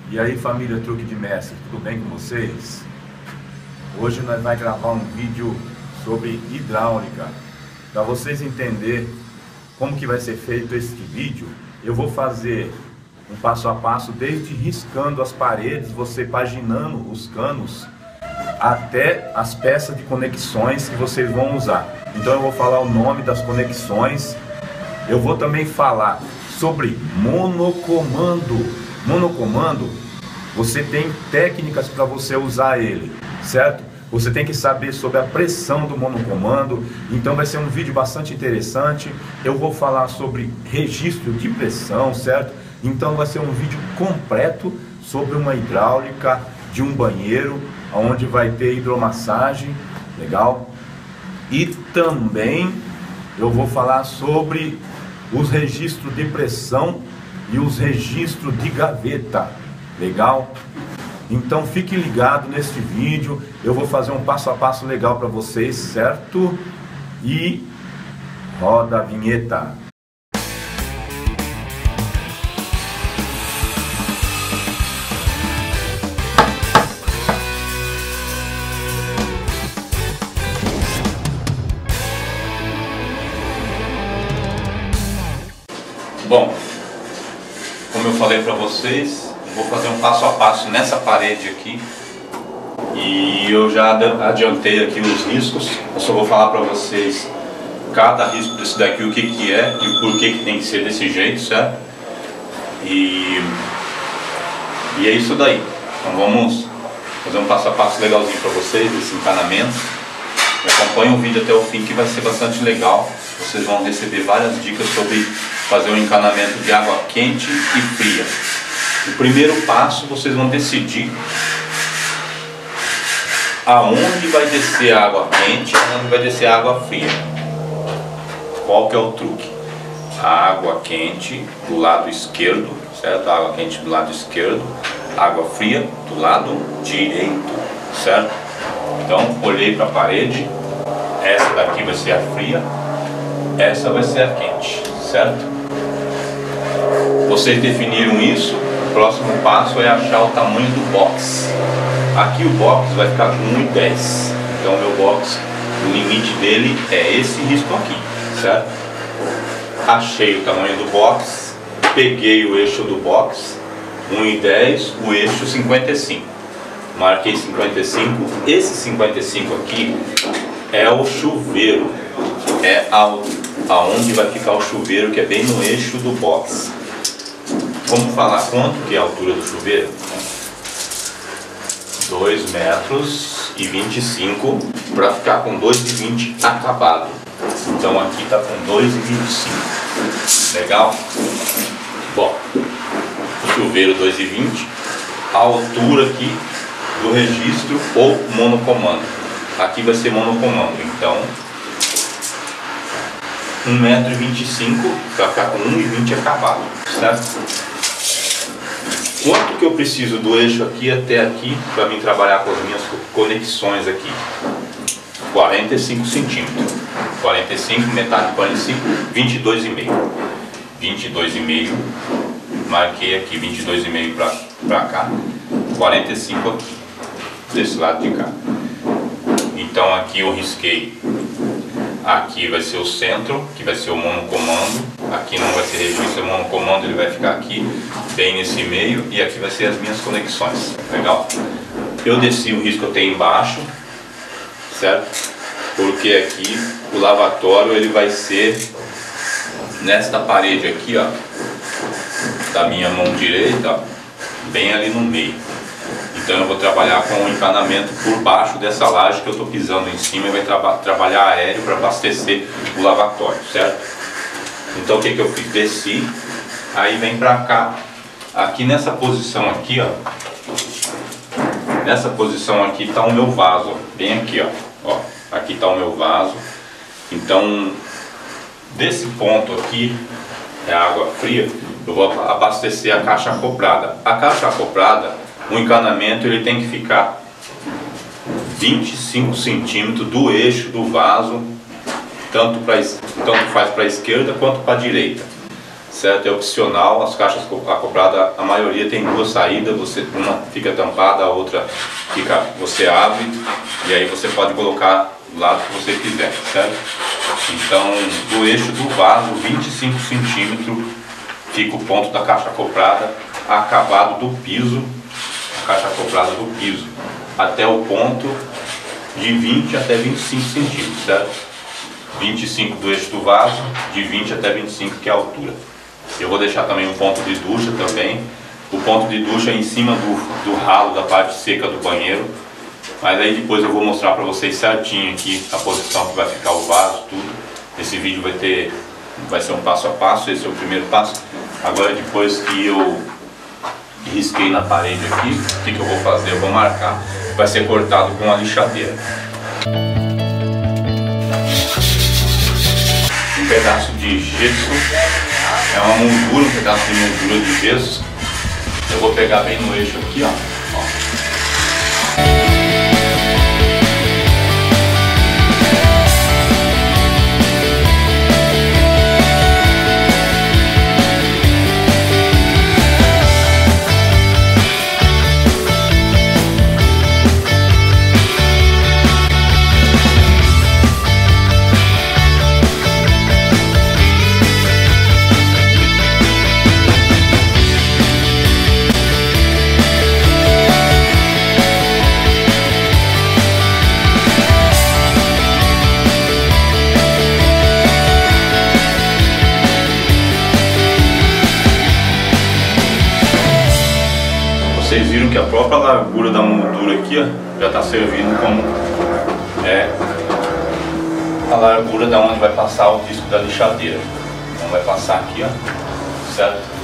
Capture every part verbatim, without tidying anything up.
E aí, família Truque de Mestre, tudo bem com vocês? Hoje nós vamos gravar um vídeo sobre hidráulica. Para vocês entenderem como que vai ser feito este vídeo, eu vou fazer um passo a passo, desde riscando as paredes, você paginando os canos, até as peças de conexões que vocês vão usar. Então eu vou falar o nome das conexões, eu vou também falar sobre monocomando. Monocomando, você tem técnicas para você usar ele, certo? Você tem que saber sobre a pressão do monocomando. Então vai ser um vídeo bastante interessante. Eu vou falar sobre registro de pressão, certo? Então vai ser um vídeo completo sobre uma hidráulica de um banheiro, onde vai ter hidromassagem, legal? E também eu vou falar sobre os registros de pressão e os registros de gaveta, legal? Então fique ligado neste vídeo, eu vou fazer um passo a passo legal para vocês, certo? E roda a vinheta. Bom, como eu falei para vocês, vou fazer um passo a passo nessa parede aqui. E eu já adiantei aqui os riscos. Eu só vou falar para vocês cada risco desse daqui, o que que é e por que que tem que ser desse jeito, certo? E, e é isso daí. Então vamos fazer um passo a passo legalzinho para vocês, desse encanamento. Acompanhe o vídeo até o fim que vai ser bastante legal. Vocês vão receber várias dicas sobre fazer um encanamento de água quente e fria. O primeiro passo, vocês vão decidir aonde vai descer a água quente e aonde vai descer a água fria. Qual que é o truque? A água quente do lado esquerdo, certo? A água quente do lado esquerdo, água fria do lado direito, certo? Então, olhei para a parede, essa daqui vai ser a fria, essa vai ser a quente, certo? Vocês definiram isso, o próximo passo é achar o tamanho do box. Aqui o box vai ficar com um e dez, então o meu box, o limite dele é esse risco aqui, certo? Achei o tamanho do box, peguei o eixo do box, um e dez, o eixo cinquenta e cinco. Marquei cinquenta e cinco, esse cinquenta e cinco aqui é o chuveiro, é aonde vai ficar o chuveiro, que é bem no eixo do box. Vamos falar quanto que é a altura do chuveiro? dois metros e vinte e cinco para ficar com dois e vinte acabado. Então aqui está com dois e vinte e cinco. Legal? Bom, o chuveiro dois e vinte, a altura aqui do registro ou monocomando. Aqui vai ser monocomando, então um metro e vinte e cinco para ficar com um e vinte acabado, certo? Quanto que eu preciso do eixo aqui até aqui para mim trabalhar com as minhas conexões aqui? quarenta e cinco centímetros. quarenta e cinco, metade de quarenta e cinco, vinte e dois e meio. vinte e dois e meio. Marquei aqui vinte e dois e meio para para cá. quarenta e cinco aqui, desse lado de cá. Então aqui eu risquei. Aqui vai ser o centro, que vai ser o monocomando. Aqui não vai ser registro, é monocomando, ele vai ficar aqui, bem nesse meio. E aqui vai ser as minhas conexões, legal? Eu desci o risco até embaixo, certo? Porque aqui o lavatório ele vai ser nesta parede aqui, ó, da minha mão direita, ó, bem ali no meio. Então eu vou trabalhar com o encanamento por baixo dessa laje que eu estou pisando em cima e vai tra trabalhar aéreo para abastecer o lavatório, certo? Então o que que eu fiz? Desci, aí vem para cá, aqui nessa posição aqui, ó, nessa posição aqui está o meu vaso, ó, bem aqui, ó, ó, aqui está o meu vaso. Então desse ponto aqui é a água fria, eu vou abastecer a caixa acoplada. A caixa acoplada, o encanamento ele tem que ficar vinte e cinco centímetros do eixo do vaso, tanto, pra, tanto faz para a esquerda quanto para a direita, certo? É opcional. As caixas acopladas, a maioria tem duas saídas, você, uma fica tampada, a outra fica, você abre e aí você pode colocar do lado que você quiser, certo? Então, do eixo do vaso, vinte e cinco centímetros, fica o ponto da caixa acoplada, acabado do piso, a caixa acoplada do piso, até o ponto de vinte até vinte e cinco centímetros, certo? vinte e cinco do eixo do vaso, de vinte até vinte e cinco que é a altura. Eu vou deixar também um ponto de ducha também. O ponto de ducha é em cima do, do ralo da parte seca do banheiro. Mas aí depois eu vou mostrar para vocês certinho aqui a posição que vai ficar o vaso, tudo. Esse vídeo vai ter, vai ser um passo a passo, esse é o primeiro passo. Agora depois que eu risquei na parede aqui, o que, que eu vou fazer? Eu vou marcar. Vai ser cortado com a lixadeira. Um pedaço de gesso, é uma moldura, um pedaço de moldura de gesso. Eu vou pegar bem no eixo aqui, ó. ó. Vocês viram que a própria largura da moldura aqui, ó, já está servindo como é, a largura da onde vai passar o disco da lixadeira. Então vai passar aqui, ó, certo?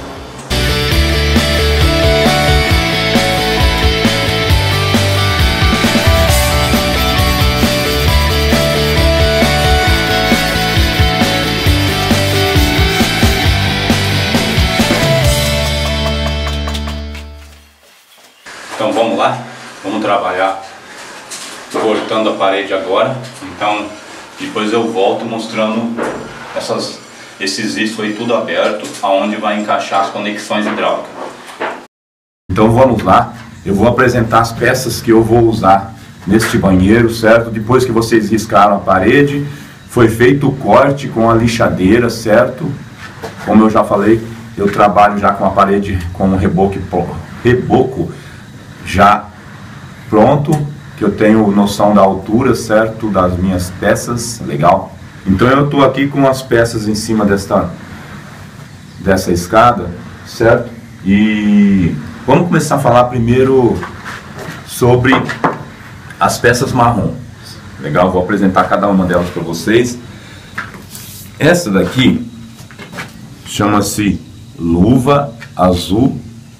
Então vamos lá, vamos trabalhar cortando a parede agora. Então depois eu volto mostrando essas, esses discos aí tudo aberto, aonde vai encaixar as conexões hidráulicas. Então vamos lá, eu vou apresentar as peças que eu vou usar neste banheiro, certo? Depois que vocês riscaram a parede, foi feito o corte com a lixadeira, certo? Como eu já falei, eu trabalho já com a parede com um reboco, reboco já pronto, que eu tenho noção da altura, certo, das minhas peças, legal? Então eu estou aqui com as peças em cima desta, dessa escada, certo? E vamos começar a falar primeiro sobre as peças marrom, legal? Vou apresentar cada uma delas para vocês. Essa daqui chama-se luva azul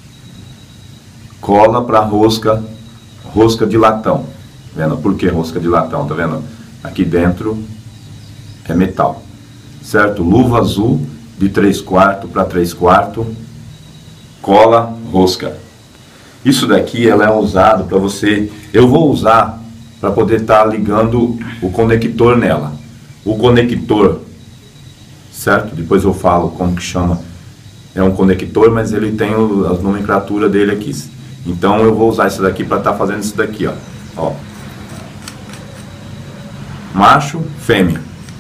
cola para rosca, rosca de latão. Vendo? Por que rosca de latão? Tá vendo? Aqui dentro é metal, certo? Luva azul de três quartos para três quartos, cola, rosca. Isso daqui ela é usado para você, eu vou usar para poder estar tá ligando o conector nela. O conector, certo? Depois eu falo como que chama. É um conector, mas ele tem o, a nomenclatura dele aqui. Então eu vou usar isso daqui para estar tá fazendo isso daqui, ó. ó. Macho, fêmea.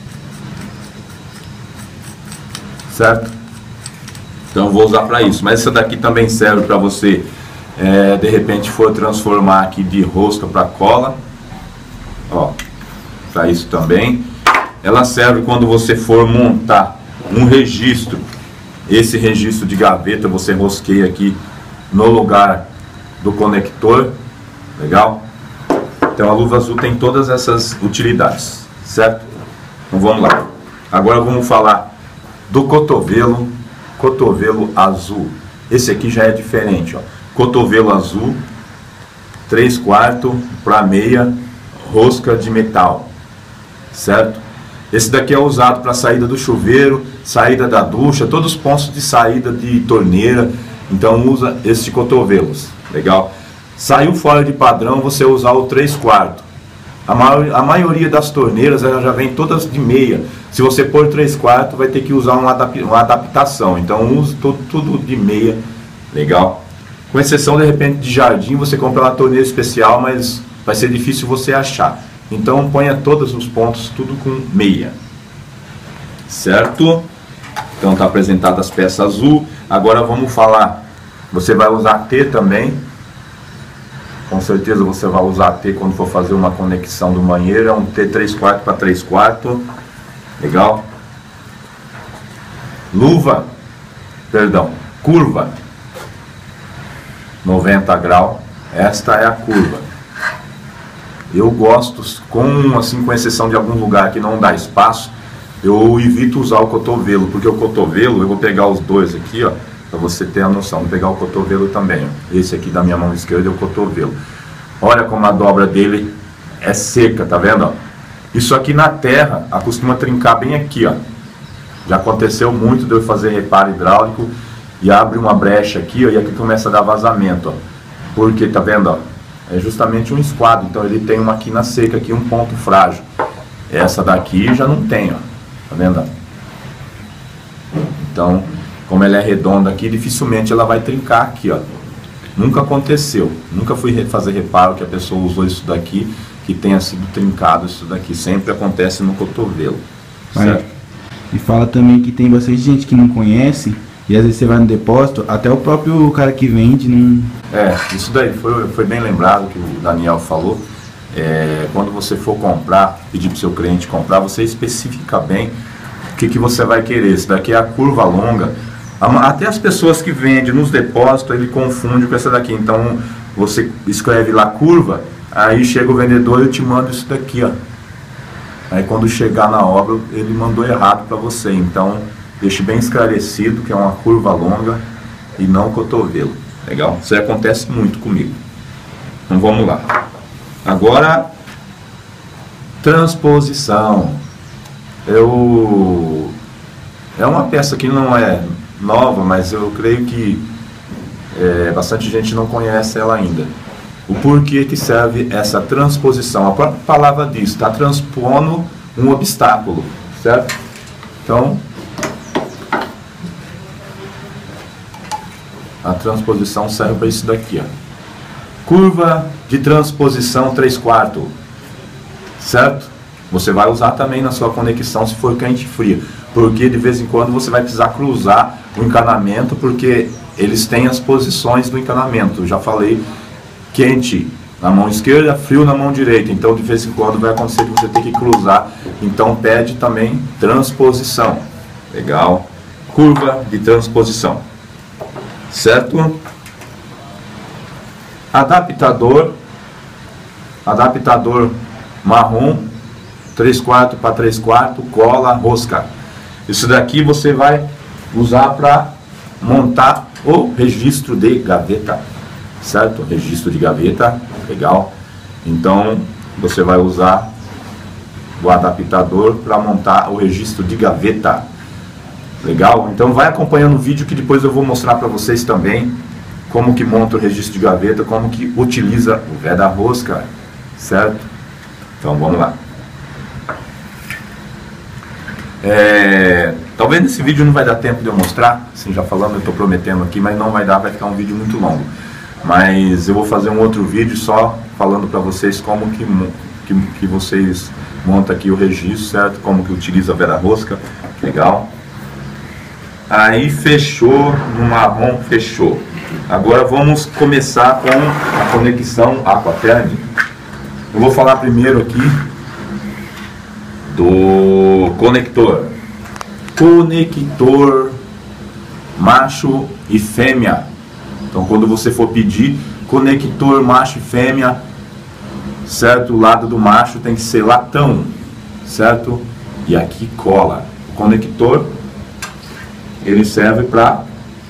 Certo? Então eu vou usar para isso. Mas essa daqui também serve para você, é, de repente, for transformar aqui de rosca para cola. Ó, para isso também. Ela serve quando você for montar um registro. Esse registro de gaveta você rosqueia aqui no lugar do conector, legal? Então a luva azul tem todas essas utilidades, certo? Então vamos lá. Agora vamos falar do cotovelo, cotovelo azul. Esse aqui já é diferente, ó. Cotovelo azul, três quartos para meia, rosca de metal, certo? Esse daqui é usado para saída do chuveiro, saída da ducha, todos os pontos de saída de torneira. Então usa esses cotovelos, legal? Saiu fora de padrão, você usar o três quartos, A, maior, a maioria das torneiras ela já vem todas de meia. Se você pôr três quartos, vai ter que usar uma, adap uma adaptação. Então use tudo, tudo de meia. Legal? Com exceção de repente de jardim, você compra uma torneira especial, mas vai ser difícil você achar. Então ponha todos os pontos tudo com meia. Certo? Então está apresentado as peças azul. Agora vamos falar. Você vai usar T também. Com certeza você vai usar T quando for fazer uma conexão do banheiro. É um T três quartos para três quartos. Legal? Luva. Perdão. Curva. noventa graus. Esta é a curva. Eu gosto, com, assim, com exceção de algum lugar que não dá espaço, eu evito usar o cotovelo. Porque o cotovelo, eu vou pegar os dois aqui, ó. Para você ter a noção, vou pegar o cotovelo também, ó. Esse aqui da minha mão esquerda é o cotovelo. Olha como a dobra dele é seca, tá vendo? Ó? Isso aqui na terra acostuma trincar bem aqui, ó. Já aconteceu muito de eu fazer reparo hidráulico e abre uma brecha aqui, ó, e aqui começa a dar vazamento, ó. Porque, tá vendo? Ó? É justamente um esquadro, então ele tem uma quina seca aqui, um ponto frágil. Essa daqui já não tem, ó. Tá vendo? Ó? Então, como ela é redonda aqui, dificilmente ela vai trincar aqui, ó. Nunca aconteceu. Nunca fui fazer reparo que a pessoa usou isso daqui, que tenha sido trincado isso daqui. Sempre acontece no cotovelo. Certo? E fala também que tem bastante gente que não conhece, e às vezes você vai no depósito, até o próprio cara que vende não... É, isso daí foi, foi bem lembrado que o Daniel falou. É, quando você for comprar, pedir para o seu cliente comprar, você especifica bem o que, que você vai querer. Isso daqui é a curva longa. Até as pessoas que vendem nos depósitos, ele confunde com essa daqui. Então, você escreve lá curva, aí chega o vendedor e eu te mando isso daqui, ó. Aí quando chegar na obra, ele mandou errado para você. Então, deixe bem esclarecido que é uma curva longa e não cotovelo. Legal? Isso acontece muito comigo. Então, vamos lá. Agora, transposição. Eu... É uma peça que não é nova, mas eu creio que é, bastante gente não conhece ela ainda. O porquê que serve essa transposição? A própria palavra diz, está transpondo um obstáculo, certo? Então, a transposição serve para isso daqui, ó. Curva de transposição três quartos, certo? Você vai usar também na sua conexão se for quente e fria, porque de vez em quando você vai precisar cruzar o encanamento, porque eles têm as posições do encanamento. Eu já falei, quente na mão esquerda, frio na mão direita, então de vez em quando vai acontecer de você ter que cruzar. Então pede também transposição. Legal? Curva de transposição, certo? Adaptador, adaptador marrom, três quartos para três quartos, cola, rosca. Isso daqui você vai usar para montar o registro de gaveta, certo? Registro de gaveta, legal. Então você vai usar o adaptador para montar o registro de gaveta, legal? Então vai acompanhando o vídeo que depois eu vou mostrar para vocês também como que monta o registro de gaveta, como que utiliza o vé da rosca, certo? Então vamos lá. É, talvez nesse vídeo não vai dar tempo de eu mostrar, assim já falando, eu estou prometendo aqui, mas não vai dar, vai ficar um vídeo muito longo. Mas eu vou fazer um outro vídeo só falando para vocês como que, que, que vocês montam aqui o registro, certo? Como que utiliza a vela rosca, legal. Aí fechou, no marrom fechou. Agora vamos começar com a conexão aquatérmica. Eu vou falar primeiro aqui do conector. Conector macho e fêmea. Então quando você for pedir conector macho e fêmea, certo? O lado do macho tem que ser latão, certo? E aqui cola. O conector, ele serve para,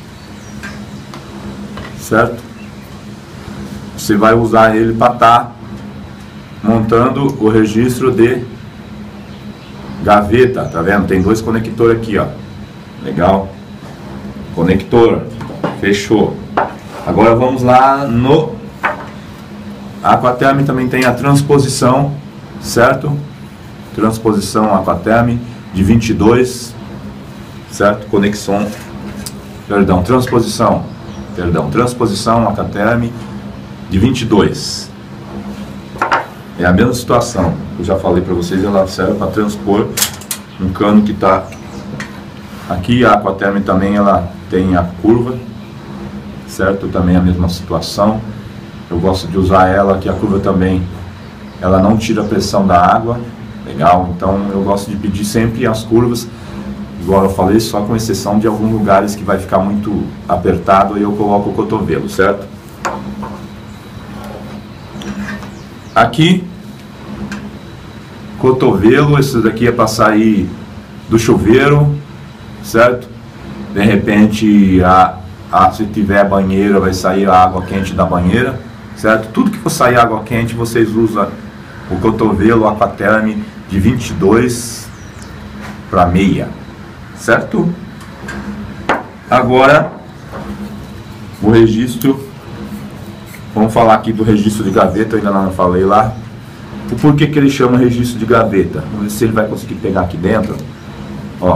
certo? Você vai usar ele para estar montando o registro de gaveta, tá vendo? Tem dois conectores aqui, ó. Legal? Conector, fechou. Agora vamos lá no Aquatherm, também tem a transposição certo? Transposição Aquaterm de vinte e dois, certo? Conexão, perdão, transposição, perdão, transposição Aquaterm de vinte e dois. É a mesma situação, eu já falei para vocês, ela serve para transpor um cano que está aqui. A Aquaterm também ela tem a curva, certo? Também a mesma situação. Eu gosto de usar ela, que a curva também ela não tira a pressão da água, legal? Então eu gosto de pedir sempre as curvas, igual eu falei, só com exceção de alguns lugares que vai ficar muito apertado, aí eu coloco o cotovelo, certo? Aqui, cotovelo, esse daqui é para sair do chuveiro, certo? De repente, a, a, se tiver banheira, vai sair a água quente da banheira, certo? Tudo que for sair água quente, vocês usam o cotovelo Aquaterm de vinte e dois para meia, certo? Agora, o registro, vamos falar aqui do registro de gaveta, eu ainda não falei lá. O porquê que ele chama registro de gaveta? Vamos ver se ele vai conseguir pegar aqui dentro. Ó.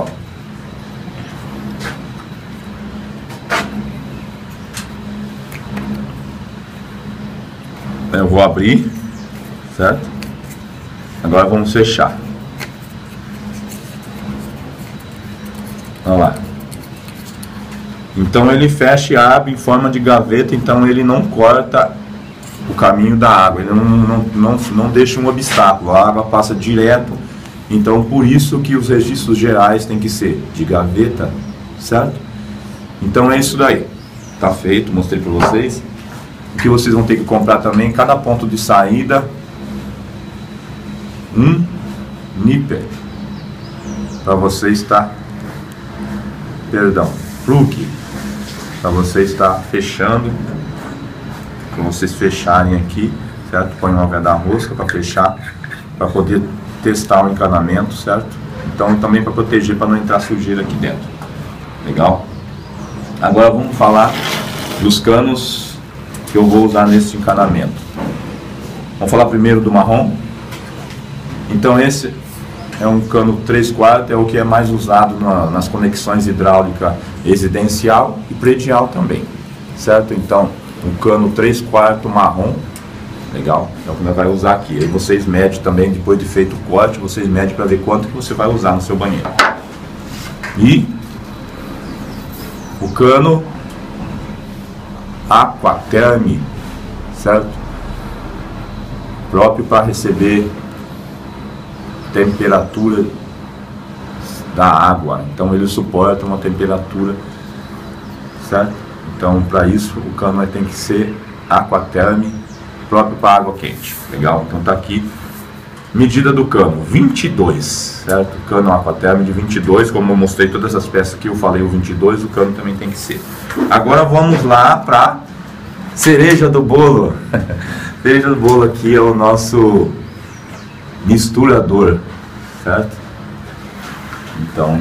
Eu vou abrir, certo? Agora vamos fechar. Olha lá. Então ele fecha e abre em forma de gaveta, então ele não corta o caminho da água, ele não, não, não, não deixa um obstáculo, a água passa direto. Então por isso que os registros gerais tem que ser de gaveta, certo? Então é isso daí, tá feito, mostrei para vocês. O que vocês vão ter que comprar também, cada ponto de saída, um nipper, para você estar, perdão, plug, para você estar fechando, para vocês fecharem aqui, certo? Põe uma veda rosca para fechar, para poder testar o encanamento, certo? Então também para proteger, para não entrar sujeira aqui dentro, legal? Agora vamos falar dos canos que eu vou usar nesse encanamento. Vamos falar primeiro do marrom. Então esse é um cano três quartos, é o que é mais usado na, nas conexões hidráulica residencial e predial também, certo? Então um cano três quartos marrom, legal, é o que nós vai usar aqui. Aí vocês medem também, depois de feito o corte, vocês medem para ver quanto que você vai usar no seu banheiro. E o cano Aquaterm, certo? Próprio para receber temperatura da água, então ele suporta uma temperatura, certo? Então para isso o cano tem que ser Aquaterm, próprio para água quente, legal? Então tá aqui, medida do cano vinte e dois, certo? Cano Aquaterm de vinte e dois, como eu mostrei todas as peças aqui, eu falei o vinte e dois, o cano também tem que ser. Agora vamos lá para cereja do bolo. Cereja do bolo aqui é o nosso misturador, certo? Então,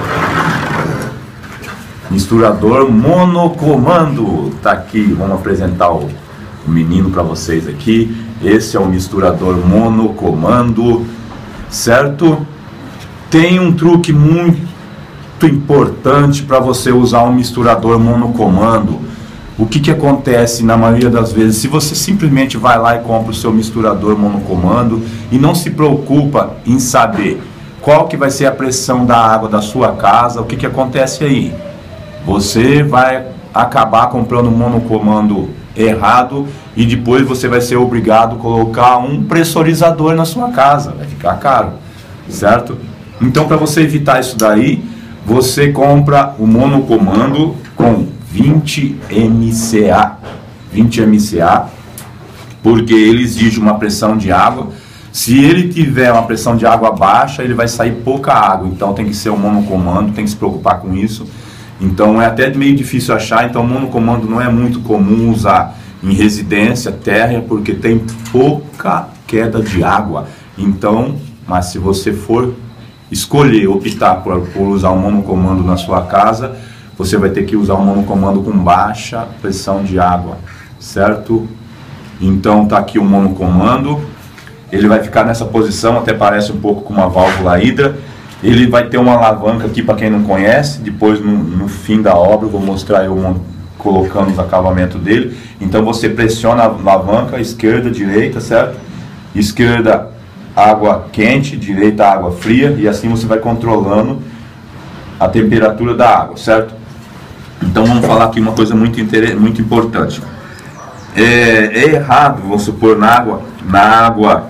misturador monocomando, tá aqui, vamos apresentar o, o menino para vocês aqui. Esse é o misturador monocomando, certo? Tem um truque muito importante para você usar um misturador monocomando. O que que acontece na maioria das vezes? Se você simplesmente vai lá e compra o seu misturador monocomando e não se preocupa em saber qual que vai ser a pressão da água da sua casa, o que que acontece aí? Você vai acabar comprando um monocomando errado e depois você vai ser obrigado a colocar um pressurizador na sua casa, vai ficar caro, certo? Então para você evitar isso daí, você compra o monocomando com vinte M C A, vinte M C A, porque ele exige uma pressão de água. Se ele tiver uma pressão de água baixa, ele vai sair pouca água, então tem que ser um monocomando, tem que se preocupar com isso. Então é até meio difícil achar, então monocomando não é muito comum usar em residência, terra, porque tem pouca queda de água. Então, mas se você for escolher, optar por, por usar um monocomando na sua casa, você vai ter que usar um monocomando com baixa pressão de água, certo? Então tá aqui o monocomando. ele vai ficar nessa posição, até parece um pouco com uma válvula hidra. Ele vai ter uma alavanca aqui, para quem não conhece, depois no, no fim da obra eu vou mostrar eu colocando os acabamentos dele. Então você pressiona a alavanca, esquerda, direita, certo? Esquerda, água quente, direita, água fria, e assim você vai controlando a temperatura da água, certo? Então vamos falar aqui uma coisa muito, muito importante. É, é errado, vamos supor, na água, na água,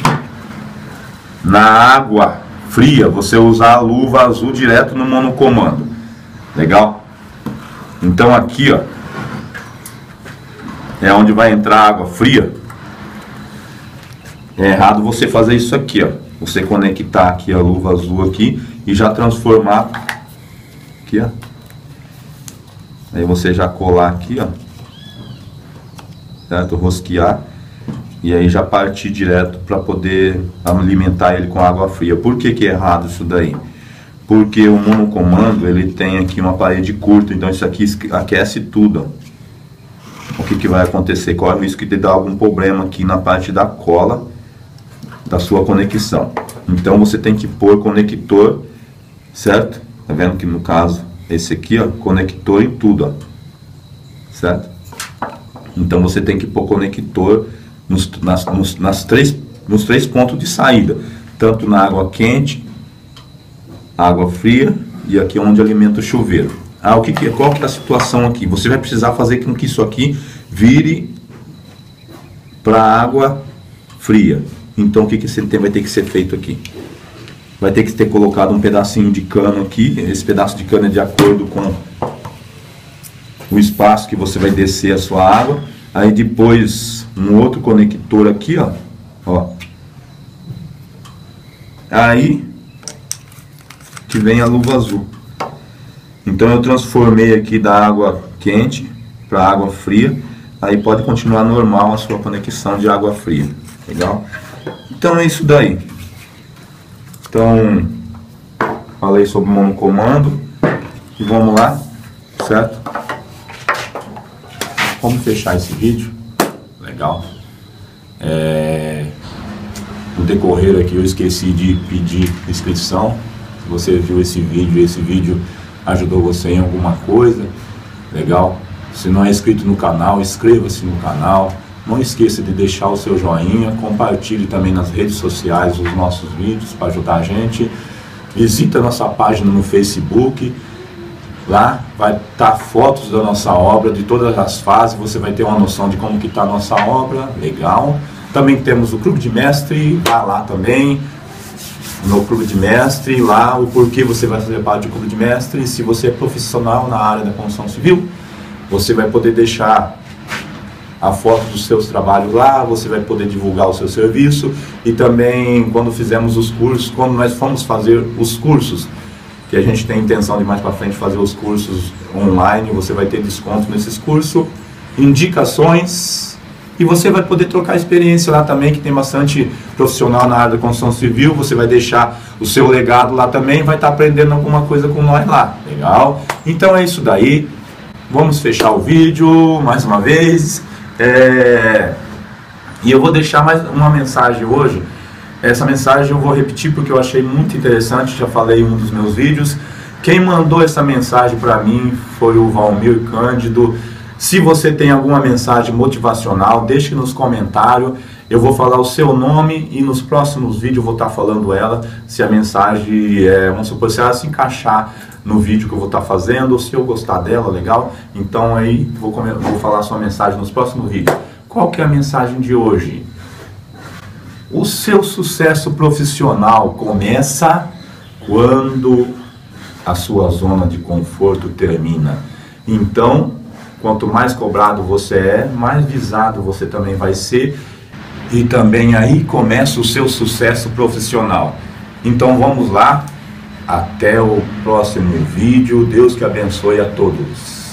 na água fria, você usar a luva azul direto no monocomando. Legal? Então aqui, ó, é onde vai entrar água fria. É errado você fazer isso aqui, ó. Você conectar aqui a luva azul aqui e já transformar aqui, ó. Aí você já colar aqui, ó, certo? Rosquear. E aí já partir direto para poder alimentar ele com água fria. Por que que é errado isso daí? Porque o monocomando, ele tem aqui uma parede curta, então isso aqui aquece tudo, ó. O que que vai acontecer? Corre o risco de dar algum problema aqui na parte da cola da sua conexão. Então você tem que pôr conector, certo? Tá vendo que no caso esse aqui, ó, conector em tudo, ó, certo? Então você tem que pôr conector nos, nas, nos, nas três, nos três pontos de saída, tanto na água quente, água fria e aqui onde alimenta o chuveiro. Ah, o que que, qual que é a situação aqui? Você vai precisar fazer com que isso aqui vire para água fria. Então o que que você tem, vai ter que ser feito aqui? Vai ter que ter colocado um pedacinho de cano aqui. Esse pedaço de cano é de acordo com o espaço que você vai descer a sua água. Aí depois um outro conector aqui, ó, ó. Aí que vem a luva azul. Então eu transformei aqui da água quente para água fria. Aí pode continuar normal a sua conexão de água fria. Legal? Então é isso daí. Então falei sobre o monocomando. E vamos lá, certo? Vamos fechar esse vídeo. Legal. É... No decorrer aqui eu esqueci de pedir inscrição. Se você viu esse vídeo, esse vídeo ajudou você em alguma coisa, legal? Se não é inscrito no canal, inscreva-se no canal. Não esqueça de deixar o seu joinha, compartilhe também nas redes sociais os nossos vídeos para ajudar a gente. Visita a nossa página no Facebook. Lá vai estar fotos da nossa obra, de todas as fases, você vai ter uma noção de como que está a nossa obra, legal. Também temos o Clube de Mestre, vá lá também, no Clube de Mestre, lá o porquê você vai fazer parte do Clube de Mestre. Se você é profissional na área da construção civil, você vai poder deixar a foto dos seus trabalhos lá, você vai poder divulgar o seu serviço. E também quando fizemos os cursos, quando nós fomos fazer os cursos, que a gente tem intenção de mais para frente fazer os cursos online, você vai ter desconto nesses cursos, indicações, e você vai poder trocar experiência lá também, que tem bastante profissional na área da construção civil. Você vai deixar o seu legado lá também, vai estar aprendendo alguma coisa com nós lá, legal? Então é isso daí, vamos fechar o vídeo mais uma vez, é... e eu vou deixar mais uma mensagem hoje. Essa mensagem eu vou repetir porque eu achei muito interessante, já falei em um dos meus vídeos. Quem mandou essa mensagem para mim foi o Valmir Cândido. Se você tem alguma mensagem motivacional, deixe nos comentários. Eu vou falar o seu nome e nos próximos vídeos eu vou estar falando ela. Se a mensagem, é, vamos supor, se ela se encaixar no vídeo que eu vou estar fazendo, ou se eu gostar dela, legal? Então aí vou, vou falar a sua mensagem nos próximos vídeos. Qual que é a mensagem de hoje? O seu sucesso profissional começa quando a sua zona de conforto termina. Então, quanto mais cobrado você é, mais visado você também vai ser. E também aí começa o seu sucesso profissional. Então vamos lá. Até o próximo vídeo. Deus que abençoe a todos.